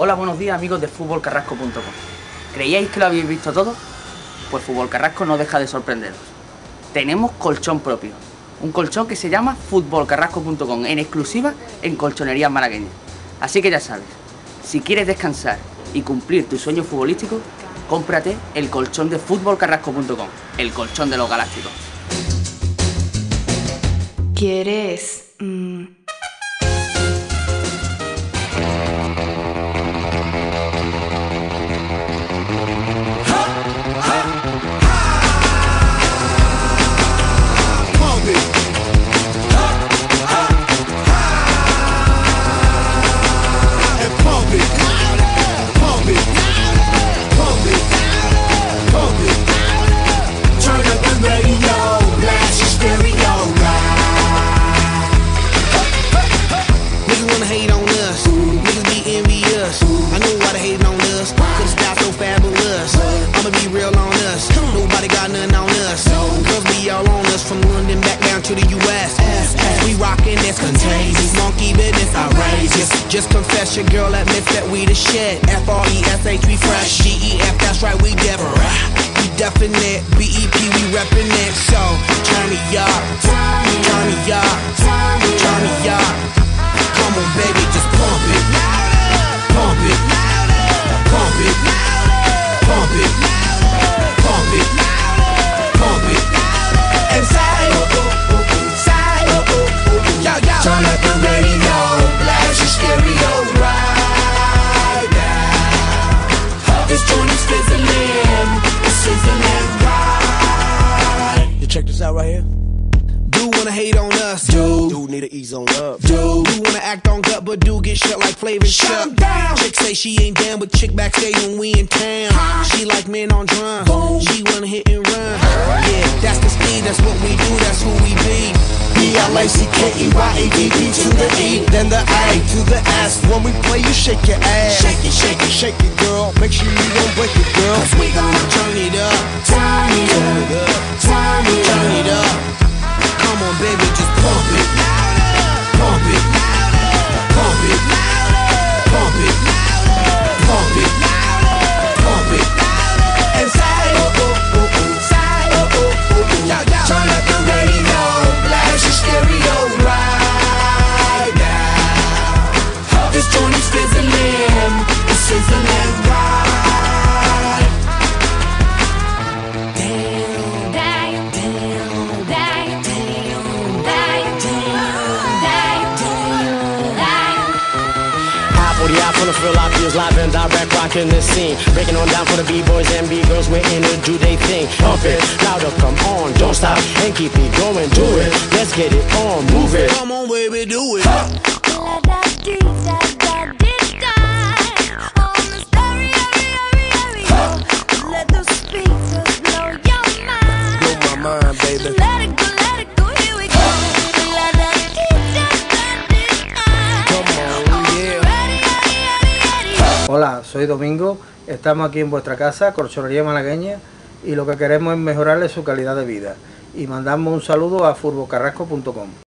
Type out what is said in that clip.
Hola, buenos días amigos de futbolcarrasco.com. ¿Creíais que lo habéis visto todo? Pues Fútbol Carrasco no deja de sorprenderos. Tenemos colchón propio, un colchón que se llama futbolcarrasco.com, en exclusiva en colchonerías malagueñas. Así que ya sabes, si quieres descansar y cumplir tu sueño futbolístico, cómprate el colchón de futbolcarrasco.com, el colchón de los galácticos. ¿Quieres? Hate on us, niggas be envious. I know why they hating on us, cause the style so fabulous. I'ma be real on us, nobody got nothing on us. Girls be all on us, from London back down to the US. We rockin', that's contagious, monkey business outrageous. Just confess, your girl admits that we the shit. F-R-E-S-H, we fresh. G-E-F, that's right, we different. We definite, B-E-P, we reppin' it. So, turn me up, turn me up, turn me up. Come on, baby, just pump it, pump it, pump it, pump it, pump it, pump it, and side, side, turn up the radio, blast your stereo right now. This joint is fizzling, it's sizzling right. You check this out right here. Do wanna hate on us, do need to ease on up, do wanna act on gut, but do get shut like Flavor Shut down. Chick say she ain't down, but chick backstage when we in town. She like men on drum, she wanna hit and run. Yeah, that's the speed, that's what we do, that's who we be. B-L-A-C-K-E-Y-A-D-D to the E, then the A to the S. When we play, you shake your ass, shake it, shake it, shake it, girl. Make sure you don't break it, girl. Cause we gonna turn it up, turn it up, turn it up. Come on, baby, just pump it, pump it, pump it, pump it, pump it, pump it, and side, turn up the radio, blast your stereo right now. This joint is fizzling, it's sizzling right. From the Philadelphia's live and direct, rocking the scene. Breaking on down for the B-boys and B-girls, we're in to do they thing. Pump it, louder, come on, don't stop, and keep it going, do it. Let's get it on, move it. Come on, baby, do it. Let the speakers blow your mind. Blow my mind, baby. Let it go, here we go. Let the Hola, soy Domingo, estamos aquí en vuestra casa, Colchonería Malagueña, y lo que queremos es mejorarle su calidad de vida. Y mandamos un saludo a futbolcarrasco.com.